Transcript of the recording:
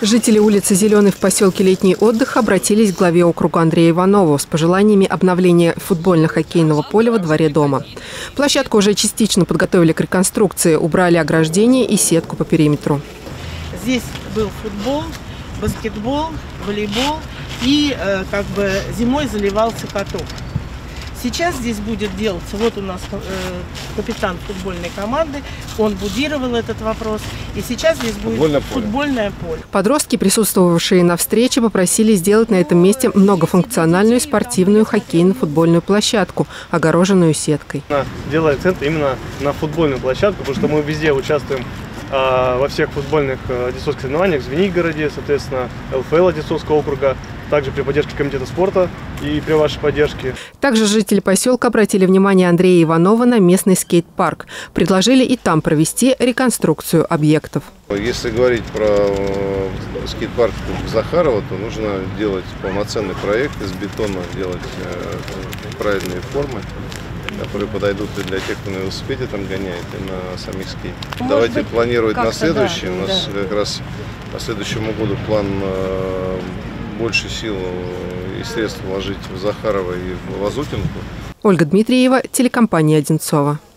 Жители улицы Зеленой в поселке Летний отдых обратились к главе округа Андрею Иванову с пожеланиями обновления футбольно-хоккейного поля во дворе дома. Площадку уже частично подготовили к реконструкции, убрали ограждение и сетку по периметру. Здесь был футбол, баскетбол, волейбол и зимой заливался каток. Сейчас здесь будет делаться, вот у нас капитан футбольной команды, он будировал этот вопрос, и сейчас здесь будет футбольное поле. Подростки, присутствовавшие на встрече, попросили сделать на этом месте многофункциональную спортивную хоккейно-футбольную площадку, огороженную сеткой. Делает акцент именно на футбольную площадку, потому что мы везде участвуем во всех футбольных одинцовских соревнованиях в Звенигороде, соответственно, ЛФЛ Одинцовского округа, также при поддержке комитета спорта и при вашей поддержке. Также жители поселка обратили внимание Андрея Иванова на местный скейт-парк. Предложили и там провести реконструкцию объектов. Если говорить про скейт-парк Захарова, то нужно делать полноценный проект из бетона, делать правильные формы, которые подойдут и для тех, кто на велосипеде там гоняет, и на самих скейтах. Давайте планировать на следующий. У нас как раз по следующему году план больше сил и средств вложить в Захарова и в Лазутинку. Ольга Дмитриева, телекомпания «Одинцова».